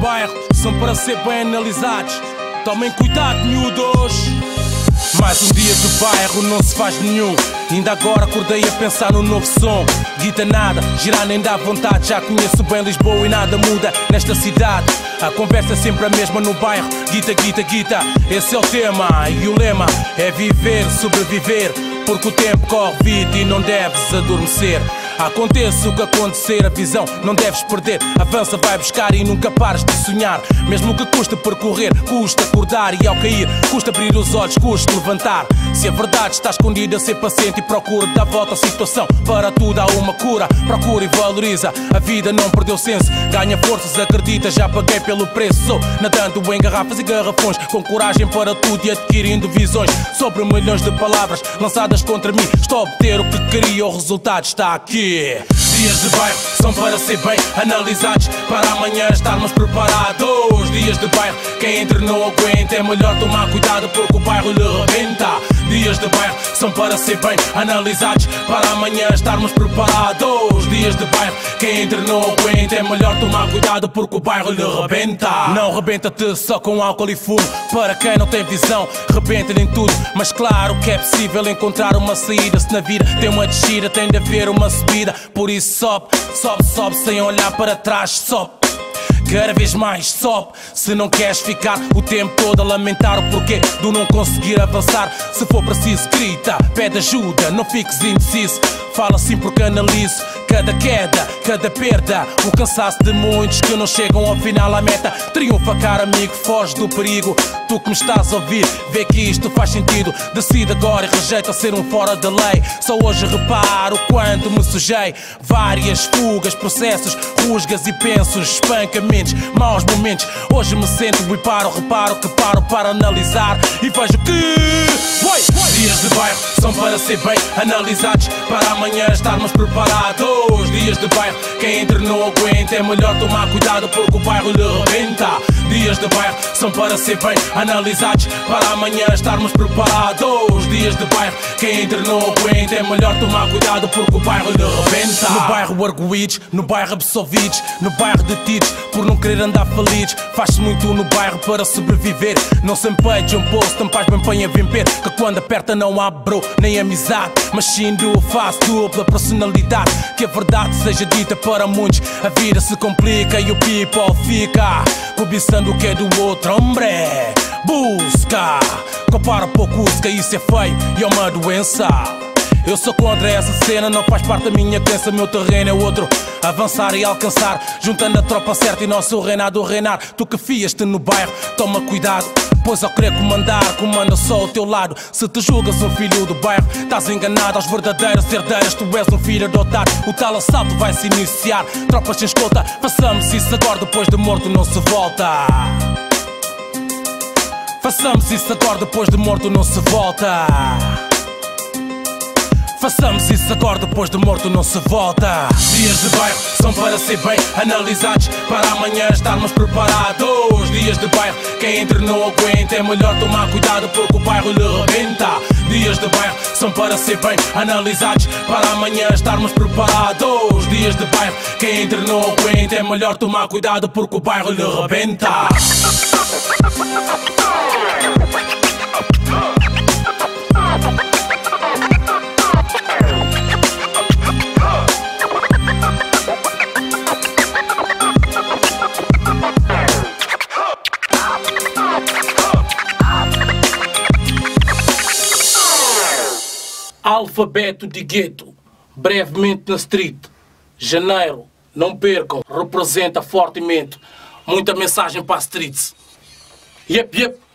bairro são para ser bem analisados. Tomem cuidado, miúdos. Mais um dia de bairro não se faz nenhum. Ainda agora acordei a pensar no novo som. Guita nada, girar nem dá vontade. Já conheço bem Lisboa e nada muda nesta cidade. A conversa é sempre a mesma no bairro. Guita, guita, guita, esse é o tema. E o lema é viver, sobreviver. Porque o tempo corre vida e não deves adormecer. Aconteça o que acontecer, a visão não deves perder. Avança, vai buscar e nunca pares de sonhar. Mesmo que custa percorrer, custa acordar. E ao cair, custa abrir os olhos, custa levantar. Se a verdade está escondida, ser paciente e procura dar volta à situação. Para tudo há uma cura, procura e valoriza. A vida não perdeu senso, ganha forças, acredita. Já paguei pelo preço, sou nadando em garrafas e garrafões. Com coragem para tudo e adquirindo visões. Sobre milhões de palavras lançadas contra mim. Estou a obter o que queria, o resultado está aqui. Dias de bairro são para ser bem analisados. Para amanhã estarmos preparados. Dias de bairro, quem entre não aguenta. É melhor tomar cuidado porque o bairro lhe rebenta. Dias de bairro são para ser bem analisados. Para amanhã estarmos preparados. Dias de bairro, quem entre não aguenta. É melhor tomar cuidado porque o bairro lhe rebenta. Não rebenta-te só com álcool e fumo. Para quem não tem visão, rebenta em tudo. Mas claro que é possível encontrar uma saída. Se na vida tem uma descida, tem de haver uma subida. Por isso sobe, sobe, sobe sem olhar para trás, sobe. Cada vez mais sobe. Se não queres ficar o tempo todo a lamentar o porquê do não conseguir avançar. Se for preciso grita, pede ajuda, não fiques indeciso. Fala assim porque analiso cada queda, cada perda. O cansaço de muitos que não chegam ao final à meta. Triunfa, cara amigo, foge do perigo. Tu que me estás a ouvir, vê que isto faz sentido. Decide agora e rejeita ser um fora da lei. Só hoje reparo quanto me sujei. Várias fugas, processos, rusgas e pensos, espancamentos, maus momentos. Hoje me sento e reparo que paro para analisar. E vejo que dias de bairro são para ser bem analisados. Para amanhã estarmos preparados. Dias de bairro, quem entre não aguenta. É melhor tomar cuidado porque o bairro lhe rebenta. Dias de bairro são para ser bem analisados. Para amanhã estarmos preparados. Dias de bairro, quem entre não aguenta. É melhor tomar cuidado porque o bairro lhe rebenta. No bairro arguídos, no bairro absolvidos, no bairro detidos por não querer andar felizes. Faz-se muito no bairro para sobreviver. Não se empeja um poço, tampaz bem põe a vimper. Que quando aperta não há bro, nem amizade. Mas sim face dupla personalidade. Que a verdade seja dita para muitos. A vida se complica e o people fica cobiçando o que é do outro, hombre. Busca, compara pouco, que isso é feio e é uma doença. Eu sou contra essa cena, não faz parte da minha crença. Meu terreno é outro, avançar e alcançar. Juntando a tropa certa e não sou reinado reinar. Tu que fias-te no bairro, toma cuidado. Pois ao querer comandar, comanda só ao teu lado. Se te julgas um filho do bairro, estás enganado. Aos verdadeiros herdeiros, tu és um filho adotado. O tal assalto vai se iniciar, tropas sem escolta. Façamos isso agora, depois de morto não se volta. Façamos isso agora, depois de morto não se volta. Façamos isso agora, depois de morto não se volta. Dias de bairro são para ser bem analisados. Para amanhã estarmos preparados. Dias de bairro, quem entre não aguenta. É melhor tomar cuidado porque o bairro lhe rebenta. Dias de bairro são para ser bem analisados. Para amanhã estarmos preparados. Dias de bairro, quem entre não aguenta. É melhor tomar cuidado porque o bairro lhe rebenta. Alfabeto de gueto, brevemente na street. Janeiro, não percam, representa fortemente. Muita mensagem para a street. Yep, yep.